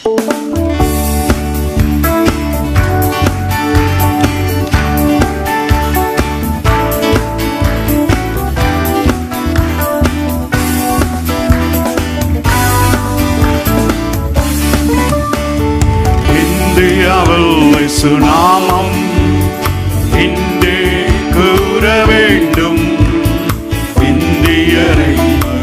சுநாமம் இன்றே கூற வேண்டும். இந்தியரை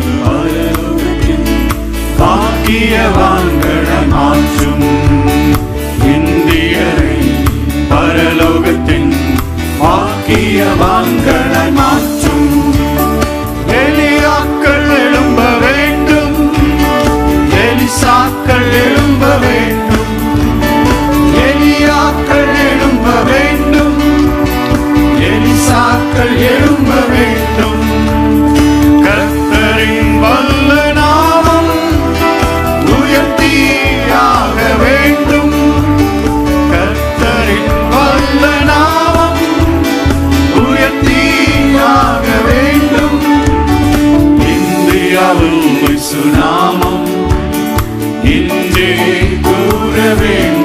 பாக்கியவான்களை மாற்றும். இந்தியரை பரலோகத்தின் பாக்கியவான்களை மாற்றும். எலியாக்கள் எழும்ப வேண்டும், எலிசாக்கள் எழும்ப வேண்டும், எலியாக்கள் எழும்ப வேண்டும், எலிசாக்கள் எழும்ப வேண்டும். கர்த்தரின் வல்ல நாமம் உயர்த்தியாக வேண்டும். கர்த்தரின் வல்ல நாமம் உயர்த்தியாக வேண்டும். இந்தியாவில் சுநாமம் இன்றே கூற வேண்டும்.